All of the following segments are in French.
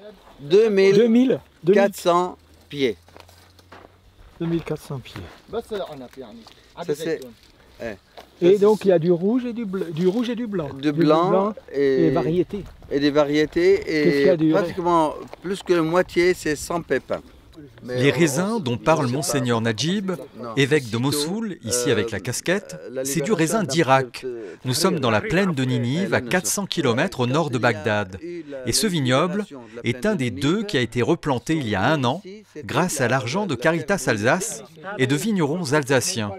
2400 pieds. 2400 pieds. Ça, c'est- Et donc il y a du rouge et du blanc. Du blanc et variétés. et des variétés. Qu'est-ce qu'il y a Et du- pratiquement plus que la moitié, c'est sans pépins. Mais Les raisins dont parle Monseigneur Najib, évêque de Mossoul, ici avec la casquette, c'est du raisin d'Irak. Nous sommes dans la plaine de Ninive, à 400 km au nord de Bagdad. Et ce vignoble est un des deux qui a été replanté il y a 1 an, grâce à l'argent de Caritas Alsace et de vignerons alsaciens.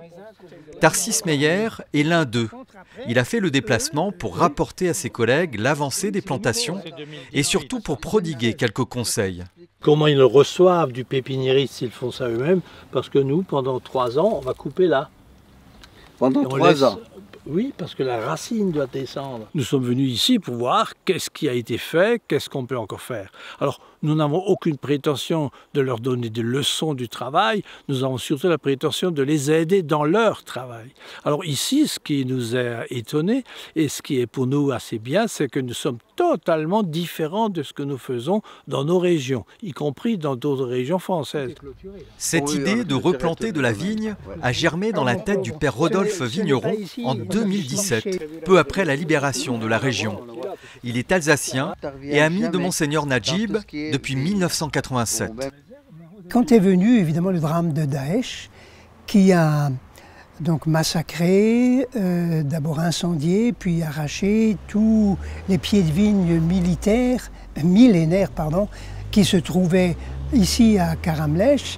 Tarsis Meyer est l'un d'eux. Il a fait le déplacement pour rapporter à ses collègues l'avancée des plantations et surtout pour prodiguer quelques conseils. Comment ils le reçoivent du pépiniériste s'ils font ça eux-mêmes, parce que nous, pendant 3 ans, on va couper là. Pendant Et on 3 laisse- ans. Oui, parce que la racine doit descendre. Nous sommes venus ici pour voir qu'est-ce qui a été fait, qu'est-ce qu'on peut encore faire. Alors, nous n'avons aucune prétention de leur donner des leçons du travail, nous avons surtout la prétention de les aider dans leur travail. Alors ici, ce qui nous a étonnés, et ce qui est pour nous assez bien, c'est que nous sommes totalement différents de ce que nous faisons dans nos régions, y compris dans d'autres régions françaises. Cette idée de replanter de la vigne a germé dans la tête du père Rodolphe Vigneron en 2017, peu après la libération de la région. Il est alsacien et ami de Monseigneur Najib depuis 1987. Quand est venu évidemment le drame de Daesh, qui a donc massacré, d'abord incendié, puis arraché tous les pieds de vigne millénaires, qui se trouvaient ici à Karamlech,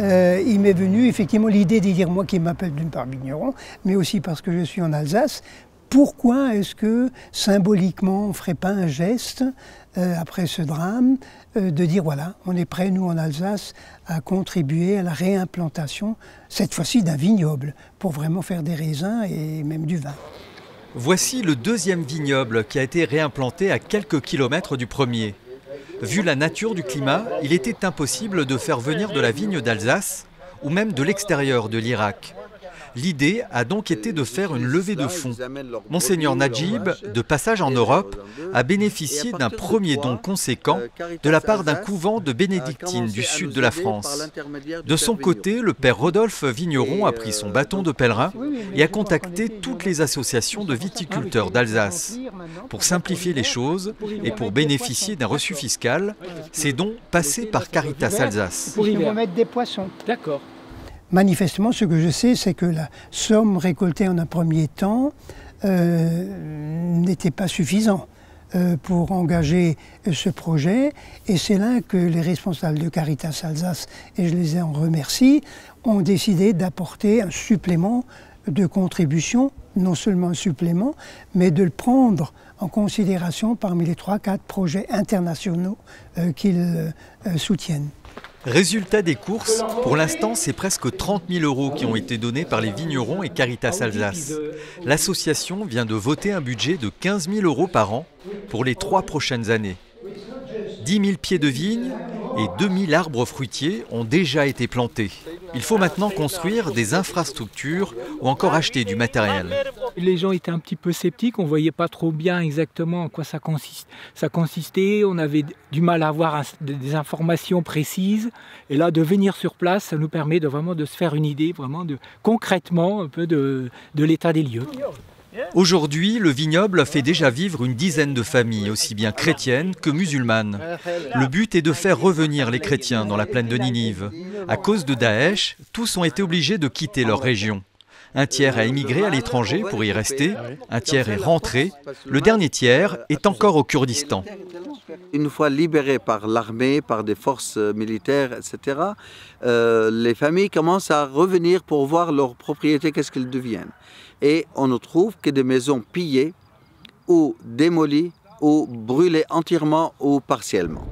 il m'est venu effectivement l'idée de dire, moi qui m'appelle d'une part vigneron, mais aussi parce que je suis en Alsace, pourquoi est-ce que symboliquement on ne ferait pas un geste après ce drame, de dire voilà, on est prêt nous en Alsace à contribuer à la réimplantation, cette fois-ci d'un vignoble, pour vraiment faire des raisins et même du vin. Voici le deuxième vignoble qui a été réimplanté à quelques kilomètres du premier. Vu la nature du climat, il était impossible de faire venir de la vigne d'Alsace ou même de l'extérieur de l'Irak. L'idée a donc été de faire une levée de fonds. Monseigneur Najib, de passage en Europe, a bénéficié d'un premier don conséquent de la part d'un couvent de bénédictines du sud de la France. De son côté, le père Rodolphe Vigneron a pris son bâton de pèlerin et a contacté toutes les associations de viticulteurs d'Alsace. Pour simplifier les choses et pour bénéficier d'un reçu fiscal, ces dons passaient par Caritas Alsace. Pour y mettre des poissons. D'accord. Manifestement, ce que je sais, c'est que la somme récoltée en un premier temps n'était pas suffisante pour engager ce projet. Et c'est là que les responsables de Caritas Alsace, et je les en remercie, ont décidé d'apporter un supplément de contribution, non seulement un supplément, mais de le prendre en considération parmi les 3-4 projets internationaux qu'ils soutiennent. Résultat des courses, pour l'instant, c'est presque 30 000 € qui ont été donnés par les vignerons et Caritas Alsace. L'association vient de voter un budget de 15 000 € par an pour les 3 prochaines années. 10 000 pieds de vigne et 2 000 arbres fruitiers ont déjà été plantés. Il faut maintenant construire des infrastructures ou encore acheter du matériel. Les gens étaient un petit peu sceptiques, on ne voyait pas trop bien exactement en quoi ça consistait, on avait du mal à avoir des informations précises. Et là, de venir sur place, ça nous permet vraiment de se faire une idée, vraiment concrètement un peu de l'état des lieux. Aujourd'hui, le vignoble fait déjà vivre une dizaine de familles, aussi bien chrétiennes que musulmanes. Le but est de faire revenir les chrétiens dans la plaine de Ninive. À cause de Daesh, tous ont été obligés de quitter leur région. Un tiers a émigré à l'étranger pour y rester, un tiers est rentré, le dernier tiers est encore au Kurdistan. Une fois libérées par l'armée, par des forces militaires, etc., les familles commencent à revenir pour voir leurs propriétés, qu'est-ce qu'elles deviennent. Et on ne trouve que des maisons pillées ou démolies ou brûlées entièrement ou partiellement.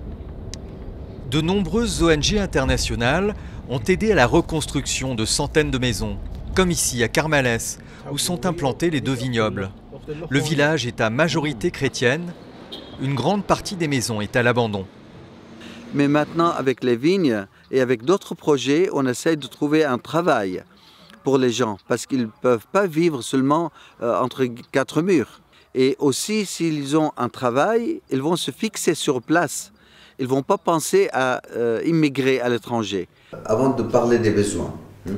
De nombreuses ONG internationales ont aidé à la reconstruction de centaines de maisons, comme ici à Karmales, où sont implantés les 2 vignobles. Le village est à majorité chrétienne, une grande partie des maisons est à l'abandon. Mais maintenant, avec les vignes et avec d'autres projets, on essaie de trouver un travail pour les gens, parce qu'ils ne peuvent pas vivre seulement entre 4 murs. Et aussi, s'ils ont un travail, ils vont se fixer sur place. ils ne vont pas penser à immigrer à l'étranger. Avant de parler des besoins,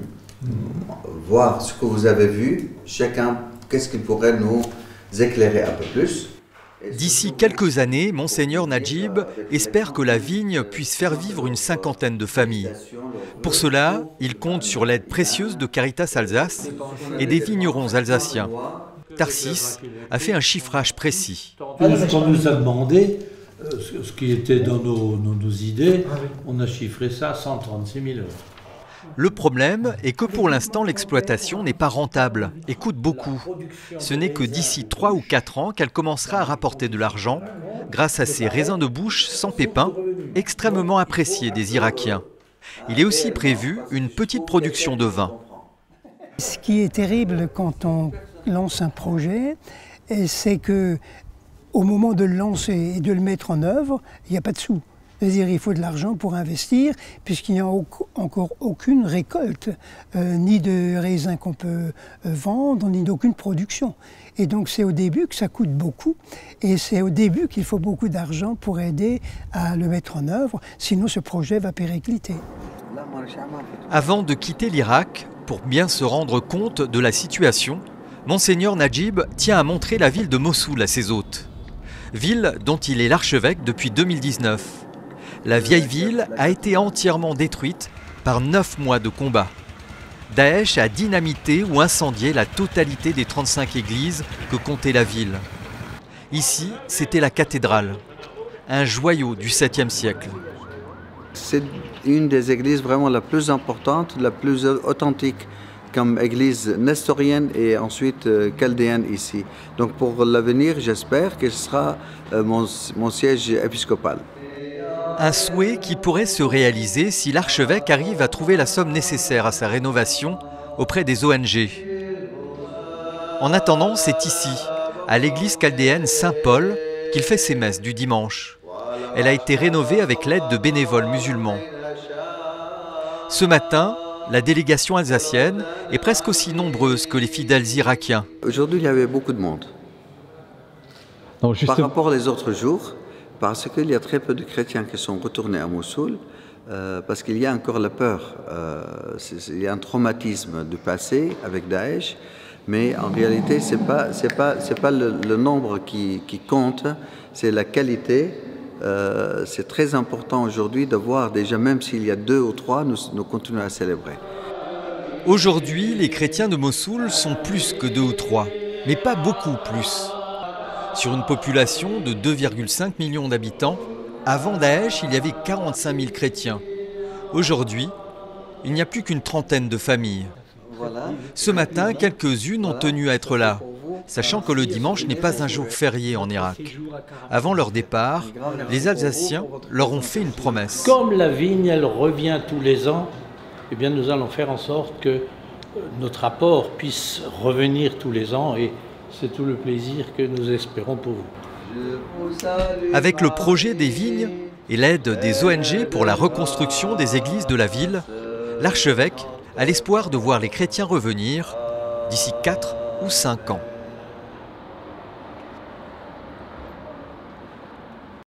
voir ce que vous avez vu, chacun, qu'est-ce qu'il pourrait nous éclairer un peu plus. D'ici quelques années, Monseigneur Najib espère que la vigne puisse faire vivre une cinquantaine de familles. Pour cela, il compte sur l'aide précieuse de Caritas Alsace et des vignerons alsaciens. Tarsis a fait un chiffrage précis. On nous a demandé ce qui était dans nos idées, on a chiffré ça à 136 000 euros. Le problème est que pour l'instant, l'exploitation n'est pas rentable et coûte beaucoup. Ce n'est que d'ici 3 ou 4 ans qu'elle commencera à rapporter de l'argent grâce à ces raisins de bouche sans pépins, extrêmement appréciés des Irakiens. Il est aussi prévu une petite production de vin. Ce qui est terrible quand on lance un projet, c'est que au moment de le lancer et de le mettre en œuvre, il n'y a pas de sous. C'est-à-dire il faut de l'argent pour investir, puisqu'il n'y a encore aucune récolte, ni de raisins qu'on peut vendre, ni d'aucune production. Et donc c'est au début que ça coûte beaucoup, et c'est au début qu'il faut beaucoup d'argent pour aider à le mettre en œuvre, sinon ce projet va péricliter. Avant de quitter l'Irak, pour bien se rendre compte de la situation, Monseigneur Najib tient à montrer la ville de Mossoul à ses hôtes. Ville dont il est l'archevêque depuis 2019. La vieille ville a été entièrement détruite par 9 mois de combat. Daesh a dynamité ou incendié la totalité des 35 églises que comptait la ville. Ici, c'était la cathédrale, un joyau du 7e siècle. C'est une des églises vraiment la plus importante, la plus authentique comme église nestorienne et ensuite chaldéenne ici. Donc pour l'avenir, j'espère que ce sera mon siège épiscopal. Un souhait qui pourrait se réaliser si l'archevêque arrive à trouver la somme nécessaire à sa rénovation auprès des ONG. En attendant, c'est ici, à l'église chaldéenne Saint-Paul, qu'il fait ses messes du dimanche. Elle a été rénovée avec l'aide de bénévoles musulmans. Ce matin, la délégation alsacienne est presque aussi nombreuse que les fidèles irakiens. Aujourd'hui, il y avait beaucoup de monde. Donc, par rapport aux autres jours, parce qu'il y a très peu de chrétiens qui sont retournés à Mossoul, parce qu'il y a encore la peur. Il y a un traumatisme du passé avec Daesh, mais en réalité, c'est pas le nombre qui compte, c'est la qualité. C'est très important aujourd'hui de voir déjà, même s'il y a 2 ou 3, nous continuons à célébrer. Aujourd'hui, les chrétiens de Mossoul sont plus que 2 ou 3, mais pas beaucoup plus. Sur une population de 2,5 millions d'habitants, avant Daesh, il y avait 45 000 chrétiens. Aujourd'hui, il n'y a plus qu'une trentaine de familles. Ce matin, quelques-unes ont tenu à être là, sachant que le dimanche n'est pas un jour férié en Irak. Avant leur départ, les Alsaciens leur ont fait une promesse. Comme la vigne, elle revient tous les ans, eh bien nous allons faire en sorte que notre apport puisse revenir tous les ans, et c'est tout le plaisir que nous espérons pour vous. Avec le projet des vignes et l'aide des ONG pour la reconstruction des églises de la ville, l'archevêque a l'espoir de voir les chrétiens revenir d'ici 4 ou 5 ans.